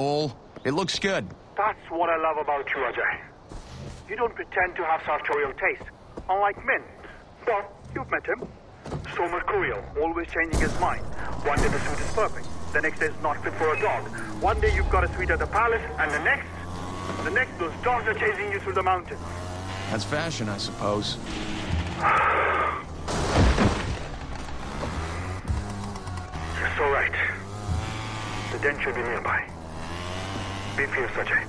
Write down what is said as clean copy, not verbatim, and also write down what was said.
All. It looks good. That's what I love about you, Ajay. You don't pretend to have sartorial taste, unlike men. But you've met him. So mercurial, always changing his mind. One day the suit is perfect, the next day it's not fit for a dog. One day you've got a suite at the palace, and the next those dogs are chasing you through the mountains. That's fashion, I suppose. You're so right. The den should be nearby. Be fierce, Ajay.